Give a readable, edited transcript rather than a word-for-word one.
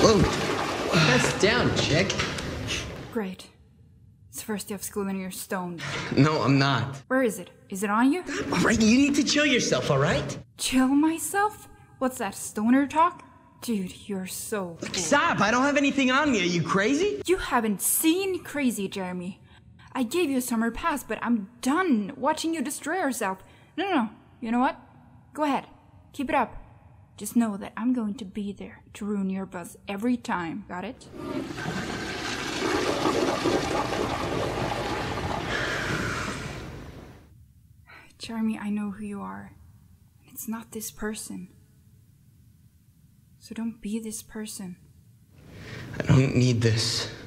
Whoa. That's down, chick. Great. It's the first day of school and you're stoned. No, I'm not. Where is it? Is it on you? All right, you need to chill yourself, all right? Chill myself? What's that, stoner talk? Dude, you're so cool. Stop! I don't have anything on me. Are you crazy? You haven't seen crazy, Jeremy. I gave you a summer pass, but I'm done watching you destroy yourself. No. You know what? Go ahead. Keep it up. Just know that I'm going to be there to ruin your buzz every time. Got it? Jeremy, I know who you are. It's not this person. So don't be this person. I don't need this.